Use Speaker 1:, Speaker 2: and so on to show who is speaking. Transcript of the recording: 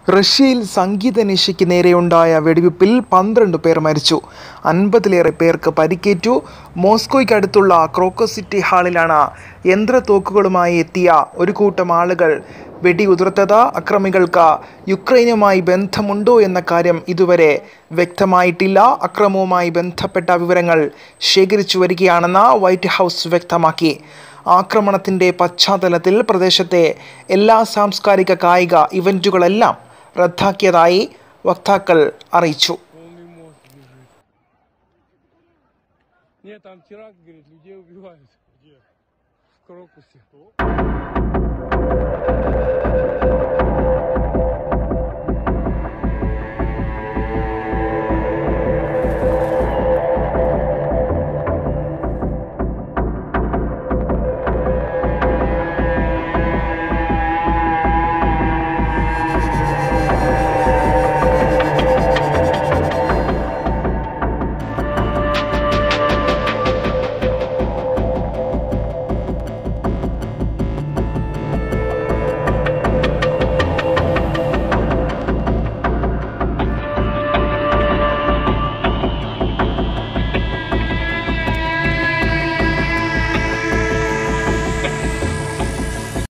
Speaker 1: റഷ്യയിൽ സംഗീത നിശയ്ക്ക് നേരെയുണ്ടായ വെടിവെപ്പിൽ 12 പേർ മരിച്ചു. 50-ലേറെ പേർക്ക് പരിക്കേറ്റു. മോസ്കോയ്ക്കടുത്തുള്ള ക്രോക്കസ് സിറ്റി ഹാളിലാണ് യന്ത്രത്തോക്കുകളുമായി എത്തിയ ഒരു കൂട്ടം ആളുകൾ വെടിയുതിർത്തത്. അക്രമികൾക്ക് യുക്രൈനുമായി ബന്ധമുണ്ടോ എന്ന കാര്യം ഇതുവരെ വ്യക്തമായിട്ടില്ല. അക്രമവുമായി ബന്ധപ്പെട്ട വിവരങ്ങൾ ശേഖരിച്ചു വരികയാണെന്ന് വൈറ്റ് ഹൗസ് വ്യക്തമാക്കി. ആക്രമണത്തിൻ്റെ പശ്ചാത്തലത്തിൽ പ്രദേശത്തെ എല്ലാ സാംസ്കാരിക കായിക ഇവന്റുകളെല്ലാം റദ്ദാക്കിയതായി വക്താക്കൾ അറിയിച്ചു.
Speaker 2: Нет, там теракт, говорит, людей убивают. Где? В Крокусе.